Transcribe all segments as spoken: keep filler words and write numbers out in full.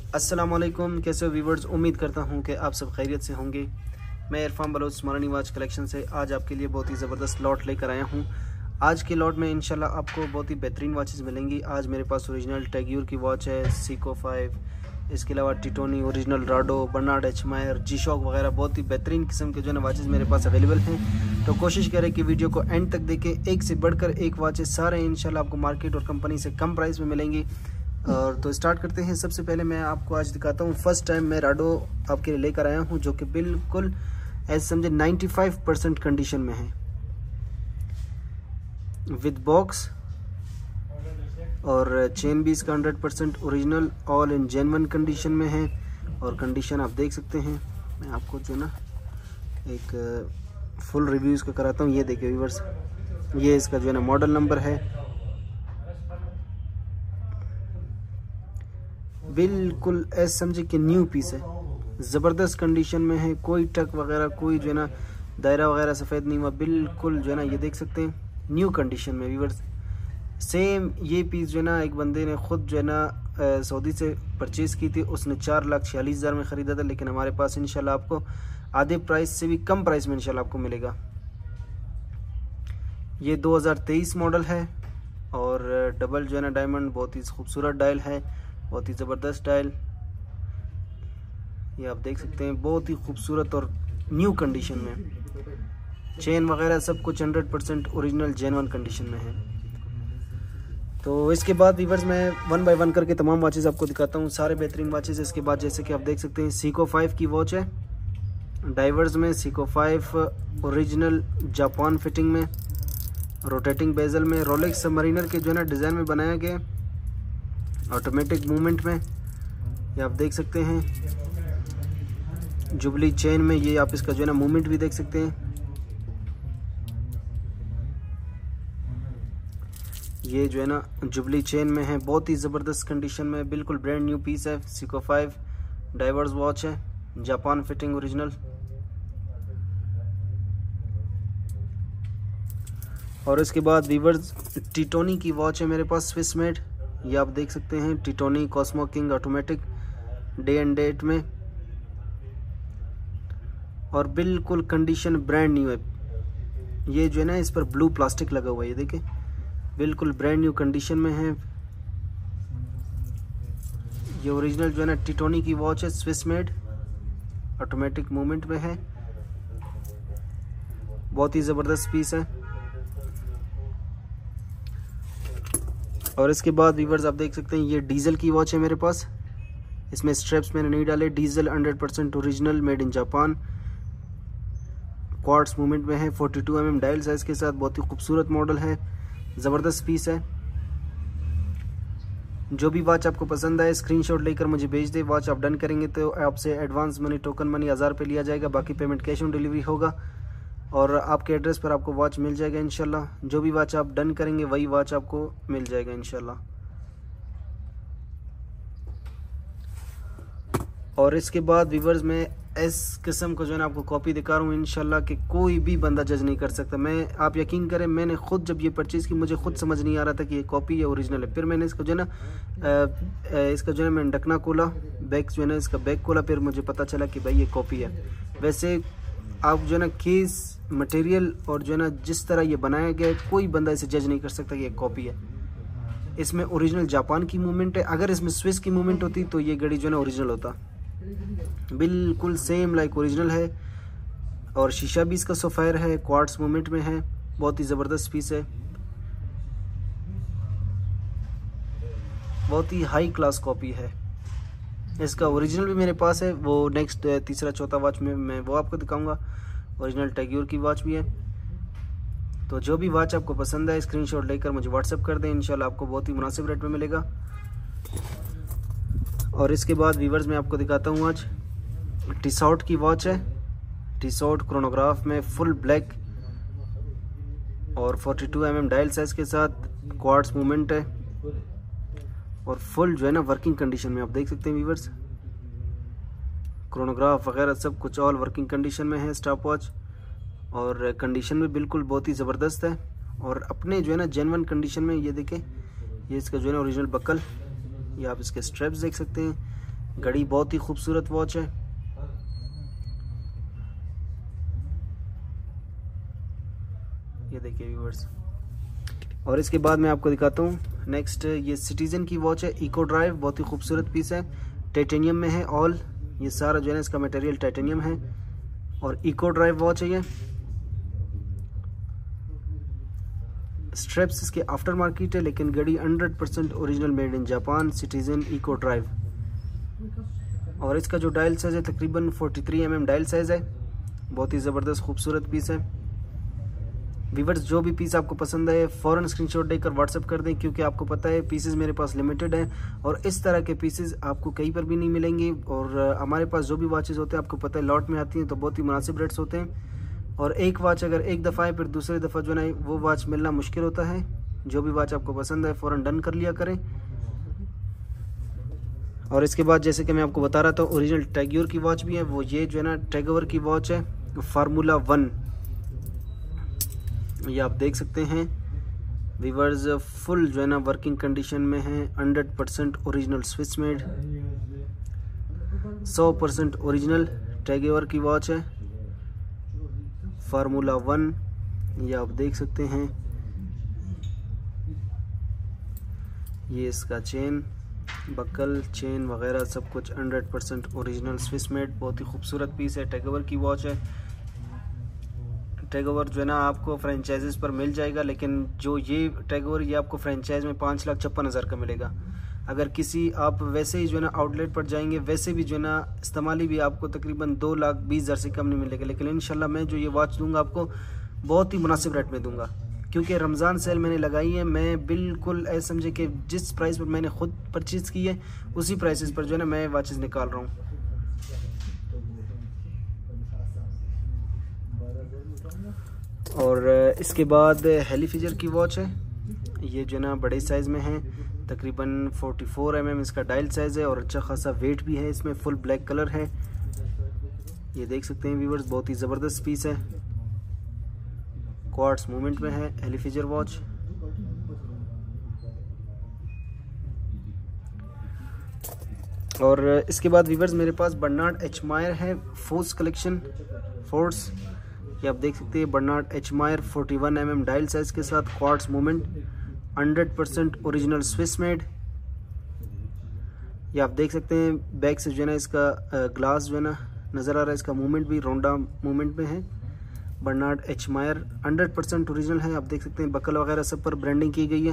अस्सलाम वालेकुम, कैसे हो व्यूवर्स। उम्मीद करता हूं कि आप सब खैरियत से होंगे। मैं इरफान बलोच स्मरणी वॉच कलेक्शन से आज आपके लिए बहुत ही ज़बरदस्त लॉट लेकर आया हूं। आज के लॉट में इंशाल्लाह आपको बहुत ही बेहतरीन वॉचेस मिलेंगी। आज मेरे पास ओरिजिनल टैग्यूर की वॉच है, सीको फाइव, इसके अलावा Titoni, original Rado, Bernhard H Mayer, G shock वगैरह बहुत ही बेहतरीन किस्म के जो है वॉचेस मेरे पास अवेलेबल हैं। तो कोशिश करें कि वीडियो को एंड तक देखें। एक से बढ़कर एक वॉचेस सारे इंशाल्लाह आपको मार्केट और कंपनी से कम प्राइस में मिलेंगी। और तो स्टार्ट करते हैं। सबसे पहले मैं आपको आज दिखाता हूँ, फर्स्ट टाइम मैं राडो आपके लिए लेकर आया हूँ, जो कि बिल्कुल ऐसे समझे पचानवे परसेंट कंडीशन में है, विद बॉक्स और चेन भी इसका hundred percent original all in genuine condition में है। और कंडीशन आप देख सकते हैं। मैं आपको जो ना एक फुल रिव्यू इसका कराता हूँ। ये देखिए व्यूअर्स, ये इसका जो है ना मॉडल नंबर है। बिल्कुल ऐसे समझे कि न्यू पीस है, ज़बरदस्त कंडीशन में है। कोई टक वगैरह, कोई जो है ना दायरा वगैरह सफ़ेद नहीं हुआ, बिल्कुल जो है ना ये देख सकते हैं न्यू कंडीशन में व्यूअर्स। सेम ये पीस जो है ना एक बंदे ने खुद जो है ना सऊदी से परचेज़ की थी, उसने चार लाख छियालीस हज़ार में ख़रीदा था, लेकिन हमारे पास इंशाल्लाह आपको आधे प्राइस से भी कम प्राइस में इंशाल्लाह आपको मिलेगा। ये दो हज़ार तेईस मॉडल है और डबल जो है ना डायमंड बहुत ही खूबसूरत डायल है, बहुत ही ज़बरदस्त डायल। ये आप देख सकते हैं, बहुत ही खूबसूरत और न्यू कंडीशन में। चेन वगैरह सब कुछ hundred percent original genuine condition में है। तो इसके बाद व्यूअर्स मैं वन बाय वन करके तमाम वॉचेस आपको दिखाता हूँ, सारे बेहतरीन वॉचेस। इसके बाद जैसे कि आप देख सकते हैं सीको फाइव की वॉच है, डाइवर्स में Seiko five original Japan fitting में, रोटेटिंग बेजल में, रोलेक्स सबमरीनर के जो है ना डिज़ाइन में बनाया गया, ऑटोमेटिक मूवमेंट में। ये आप देख सकते हैं जुबली चेन में। ये आप इसका जो है ना मूवमेंट भी देख सकते हैं। ये जो है ना जुबली चेन में है, बहुत ही ज़बरदस्त कंडीशन में, बिल्कुल ब्रांड न्यू पीस है। सीको फाइव डाइवर्स वॉच है, जापान फिटिंग ओरिजिनल। और इसके बाद वीवर्स टिटोनी की वॉच है मेरे पास, स्विस मेड। ये आप देख सकते हैं Titoni Cosmo King automatic day and date में, और बिल्कुल कंडीशन ब्रांड न्यू है। ये जो है ना इस पर ब्लू प्लास्टिक लगा हुआ है, ये देखिए बिल्कुल ब्रांड न्यू कंडीशन में है। ये ओरिजिनल जो है ना टिटोनी की वॉच है, स्विस मेड, ऑटोमेटिक मूवमेंट में है, बहुत ही ज़बरदस्त पीस है। और इसके बाद व्यूअर्स आप देख सकते हैं ये डीजल की वॉच है मेरे पास। इसमें स्ट्रैप्स मैंने नहीं डाले, Diesel hundred percent original made in Japan, quartz movement में है, बयालीस एम एम डायल साइज के साथ, बहुत ही खूबसूरत मॉडल है, ज़बरदस्त पीस है। जो भी वॉच आपको पसंद आए स्क्रीनशॉट लेकर मुझे भेज दे। वॉच आप डन करेंगे तो आपसे एडवांस मनी, टोकन मनी हज़ार रुपये लिया जाएगा, बाकी पेमेंट कैश ऑन डिलीवरी होगा और आपके एड्रेस पर आपको वॉच मिल जाएगा इंशाल्लाह। जो भी वॉच आप डन करेंगे वही वॉच आपको मिल जाएगा इंशाल्लाह। और इसके बाद व्यूअर्स मैं इस किस्म को जो है ना आपको कॉपी दिखा रहा हूँ इंशाल्लाह कि कोई भी बंदा जज नहीं कर सकता। मैं आप यकीन करें, मैंने खुद जब ये परचेज़ की मुझे खुद समझ नहीं आ रहा था कि ये कॉपी या ओरिजिनल है। फिर मैंने इसको जो है ना इसका जो है मैंने ढकना खोला, बैक जो है ना इसका बैक खोला, फिर मुझे पता चला कि भाई ये कॉपी है। वैसे आप जो है ना केस मटेरियल और जो है ना जिस तरह ये बनाया गया है, कोई बंदा इसे जज नहीं कर सकता कि ये कॉपी है। इसमें ओरिजिनल जापान की मूवमेंट है। अगर इसमें स्विस की मूवमेंट होती तो ये घड़ी जो है ना ओरिजिनल होता, बिल्कुल सेम लाइक ओरिजिनल है। और शीशा भी इसका सफ़ायर है, क्वार्ट्स मूवमेंट में है, बहुत ही ज़बरदस्त पीस है, बहुत ही हाई क्लास कॉपी है। इसका ओरिजिनल भी मेरे पास है, वो नेक्स्ट तीसरा चौथा वॉच में मैं वो आपको दिखाऊंगा। ओरिजिनल टैग्यूर की वॉच भी है। तो जो भी वॉच आपको पसंद है स्क्रीनशॉट लेकर मुझे व्हाट्सएप कर दें, इंशाल्लाह आपको बहुत ही मुनासिब रेट में मिलेगा। और इसके बाद व्यूअर्स मैं आपको दिखाता हूँ आज टीसॉट की वॉच है, टीसॉट क्रोनोग्राफ में, फुल ब्लैक और बयालीस एम एम डायल साइज के साथ, क्वार्ट्स मूवमेंट है और फुल जो है ना वर्किंग कंडीशन में। आप देख सकते हैं व्यूअर्स, क्रोनोग्राफ वगैरह सब कुछ ऑल वर्किंग कंडीशन में है स्टॉप वॉच, और कंडीशन भी बिल्कुल बहुत ही ज़बरदस्त है। और अपने जो है ना जेन्युइन कंडीशन में, ये देखें ये इसका जो है ना ओरिजिनल बकल, ये आप इसके स्ट्रैप्स देख सकते हैं, घड़ी बहुत ही खूबसूरत वॉच है। ये देखिए व्यूअर्स। और इसके बाद मैं आपको दिखाता हूँ नेक्स्ट, ये सिटीजन की वॉच है, इको ड्राइव, बहुत ही खूबसूरत पीस है, टाइटेनियम में है ऑल, ये सारा जो है इसका मटेरियल टाइटेनियम है और इको ड्राइव वॉच है ये। स्ट्रेप्स इसके आफ्टर मार्केट है, लेकिन घड़ी hundred percent original made in Japan, Citizen Eco Drive. और इसका जो डायल साइज है तकरीबन तैंतालीस एम एम डायल साइज है, बहुत ही ज़बरदस्त खूबसूरत पीस है। व्यूअर्स जो भी पीस आपको पसंद है फ़ौरन स्क्रीनशॉट देकर व्हाट्सअप कर दें, क्योंकि आपको पता है पीसेस मेरे पास लिमिटेड हैं और इस तरह के पीसेस आपको कहीं पर भी नहीं मिलेंगे। और हमारे पास जो भी वॉचेस होते हैं आपको पता है लॉट में आती हैं तो बहुत ही मुनासिब रेट्स होते हैं, और एक वॉच अगर एक दफ़ा है फिर दूसरी दफ़ा जो है वो वॉच मिलना मुश्किल होता है। जो भी वॉच आपको पसंद है फ़ौरन डन कर लिया करें। और इसके बाद जैसे कि मैं आपको बता रहा था ओरिजिनल टैग्योर की वॉच भी है, वो ये जो है ना टैगोवर की वॉच है फार्मूला वन, ये आप देख सकते हैं वीवर्स, फुल जो है ना वर्किंग कंडीशन में है, hundred percent original Swiss made, सौ परसेंट ओरिजिनल टैगोवर की वॉच है फार्मूला वन, ये आप देख सकते हैं। ये इसका चेन, बकल, चेन वगैरह सब कुछ hundred percent original Swiss made, बहुत ही खूबसूरत पीस है, टैगोवर की वॉच है। टैगोवर जो है ना आपको फ्रेंचाइजीज पर मिल जाएगा, लेकिन जो ये टैगोवर ये आपको फ्रेंचाइज में पाँच लाख छप्पन हज़ार का मिलेगा। अगर किसी आप वैसे ही जो है ना आउटलेट पर जाएंगे वैसे भी जो है ना इस्तेमाली भी आपको तकरीबन दो लाख बीस हज़ार से कम नहीं मिलेगा। लेकिन इंशाल्लाह मैं जो ये वॉच दूंगा आपको बहुत ही मुनासिब रेट में दूंगा, क्योंकि रमज़ान सेल मैंने लगाई है। मैं बिल्कुल ऐसे समझे कि जिस प्राइस पर मैंने खुद परचेज़ की है उसी प्राइसेस पर जो है ना मैं वॉचेस निकाल रहा हूँ। और इसके बाद हेली फिजर की वॉच है, ये जो है ना बड़े साइज़ में है, तकरीबन चौवालीस एम एम इसका डायल साइज़ है और अच्छा खासा वेट भी है इसमें, फुल ब्लैक कलर है, ये देख सकते हैं व्यूअर्स, बहुत ही ज़बरदस्त पीस है, क्वार्ट्स मूवमेंट में है हेली फिजर वॉच। और इसके बाद व्यूअर्स मेरे पास बर्नार्ड एच मायर है फोर्स कलेक्शन फोर्स, ये आप देख सकते हैं बर्नार्ड एच मायर इकतालीस एम एम डायल साइज के साथ, quartz movement, hundred percent original Swiss made. ये आप देख सकते हैं बैक से जो है ना इसका ग्लास जो है ना नज़र आ रहा है, इसका मूवमेंट भी रोंडा मूवमेंट में है। Bernhard H Mayer hundred percent original है, आप देख सकते हैं बकल वगैरह सब पर ब्रांडिंग की गई है।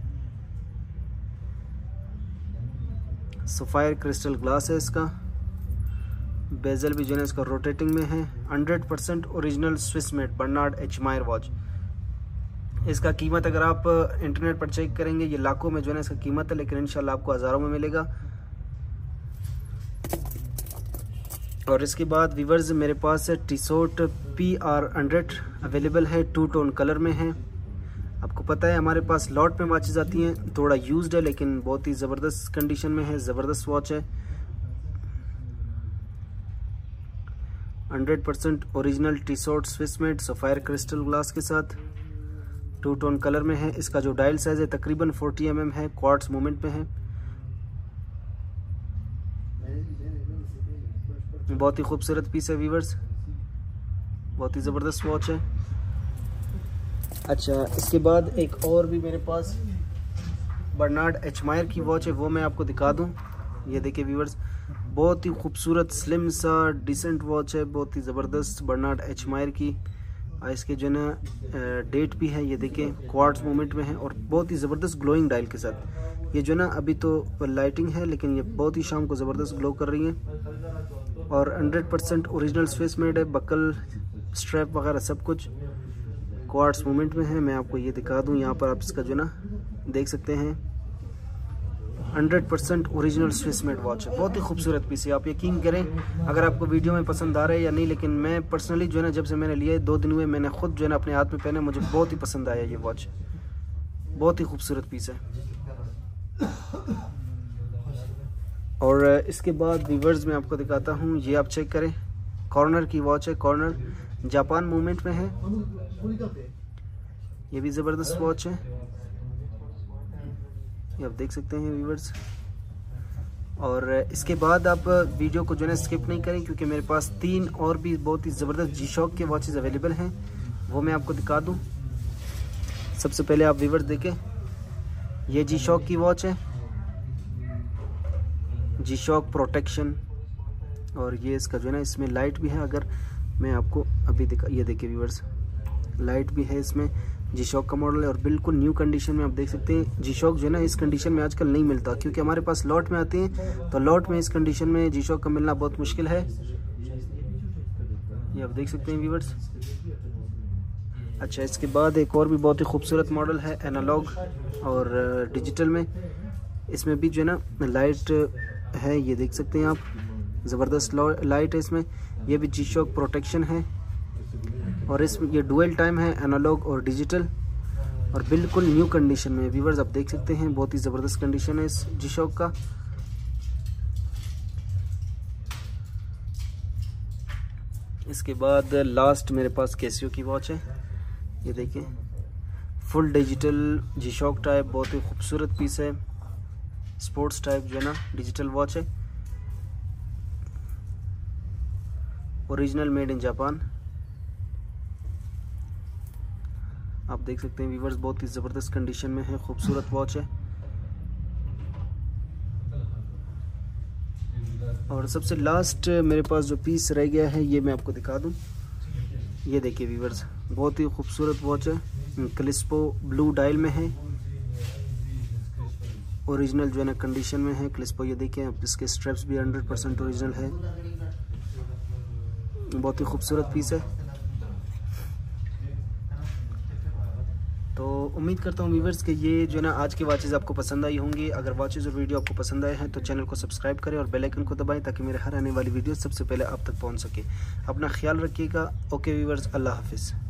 सफायर क्रिस्टल ग्लास है इसका, बेजल भी जो है इसका रोटेटिंग में है, hundred percent original Swiss made Bernhard H Mayer watch. इसका कीमत अगर आप इंटरनेट पर चेक करेंगे ये लाखों में जो है इसका कीमत है, लेकिन इंशाल्लाह आपको हज़ारों में मिलेगा। और इसके बाद वीवर्स मेरे पास Tissot P R hundred available है, टू टोन कलर में है। आपको पता है हमारे पास लॉट में वॉचेस आती हैं, थोड़ा यूज्ड है लेकिन बहुत ही ज़बरदस्त कंडीशन में है, ज़बरदस्त वॉच है, hundred percent original Tissot Swiss made sapphire crystal glass के साथ, टू टोन कलर में है। इसका जो डायल साइज है तकरीबन चालीस एम एम है, क्वार्ट्स मूवमेंट में है, बहुत ही खूबसूरत पीस है व्यूअर्स, बहुत ही ज़बरदस्त वॉच है। अच्छा, इसके बाद एक और भी मेरे पास बर्नार्ड एच मायर की वॉच है, वो मैं आपको दिखा दूं। ये देखिए व्यूअर्स, बहुत ही खूबसूरत स्लिम सा डिसेंट वॉच है, बहुत ही ज़बरदस्त बर्नार्ड एच मायर की। इसके जो है ना डेट भी है, ये देखिए क्वार्ट्स मूवमेंट में है और बहुत ही ज़बरदस्त ग्लोइंग डायल के साथ। ये जो ना अभी तो लाइटिंग है लेकिन ये बहुत ही शाम को ज़बरदस्त ग्लो कर रही है और hundred percent original Swiss made है, बकल स्ट्रैप वगैरह सब कुछ क्वार्ट्स मूवमेंट में है। मैं आपको ये दिखा दूं, यहाँ पर आप इसका जो ना देख सकते हैं hundred percent original Swiss made watch है, बहुत ही खूबसूरत पीस है। आप यकीन करें अगर आपको वीडियो में पसंद आ रहा है या नहीं, लेकिन मैं पर्सनली जो है ना जब से मैंने लिया है दो दिन हुए, मैंने खुद जो है ना अपने हाथ में पहने, मुझे बहुत ही पसंद आया ये वॉच, बहुत ही खूबसूरत पीस है। और इसके बाद व्यूअर्स मैं आपको दिखाता हूँ, ये आप चेक करें, कॉर्नर की वॉच है, कॉर्नर जापान मूवमेंट में है, ये भी ज़बरदस्त वॉच है, ये आप देख सकते हैं व्यूअर्स। और इसके बाद आप वीडियो को जो है स्किप नहीं करें, क्योंकि मेरे पास तीन और भी बहुत ही ज़बरदस्त जी शॉक के वॉचेस अवेलेबल हैं, वो मैं आपको दिखा दूं। सबसे पहले आप व्यूअर्स देखें, ये जी शॉक की वॉच है, जी शॉक प्रोटेक्शन, और ये इसका जो है ना इसमें लाइट भी है। अगर मैं आपको अभी दिखा, ये देखिए व्यूअर्स, लाइट भी है इसमें। जी शॉक का मॉडल है और बिल्कुल न्यू कंडीशन में आप देख सकते हैं। जी शॉक जो है ना इस कंडीशन में आजकल नहीं मिलता, क्योंकि हमारे पास लॉट में आते हैं, तो लॉट में इस कंडीशन में जी शॉक का मिलना बहुत मुश्किल है। ये आप देख सकते हैं व्यूअर्स। अच्छा, इसके बाद एक और भी बहुत ही खूबसूरत मॉडल है एनालॉग और डिजिटल में। इसमें भी जो है ना लाइट है, ये देख सकते हैं आप, ज़बरदस्त लाइट है इसमें। ये भी जी शॉक प्रोटेक्शन है और इसमें ये डुअल टाइम है, एनालॉग और डिजिटल, और बिल्कुल न्यू कंडीशन में। व्यूअर्स आप देख सकते हैं, बहुत ही ज़बरदस्त कंडीशन है इस जी शॉक का। इसके बाद लास्ट मेरे पास कैसियो की वॉच है, ये देखिए, full digital G Shock type, बहुत ही खूबसूरत पीस है, स्पोर्ट्स टाइप जो है ना डिजिटल वॉच है, ओरिजिनल मेड इन जापान। आप देख सकते हैं व्यूअर्स, बहुत ही ज़बरदस्त कंडीशन में है, खूबसूरत वॉच है। और सबसे लास्ट मेरे पास जो पीस रह गया है, ये मैं आपको दिखा दूं। ये देखिए व्यूअर्स, बहुत ही खूबसूरत वॉच है, क्लिस्पो ब्लू डायल में है, ओरिजिनल जो है ना कंडीशन में है क्लिस्पो। ये देखिए, इसके स्ट्रैप्स भी हंड्रेड परसेंट ओरिजिनल है, बहुत ही खूबसूरत पीस है। तो उम्मीद करता हूँ व्यूअर्स कि ये जो है ना आज की वॉचेज़ आपको पसंद आई होंगी। अगर वॉचेज़ और वीडियो आपको पसंद आए हैं तो चैनल को सब्सक्राइब करें और बेल आइकन को दबाएं, ताकि मेरे हर आने वाली वीडियो सबसे पहले आप तक पहुँच सके। अपना ख्याल रखिएगा। ओके व्यूअर्स, अल्लाह हाफिज़।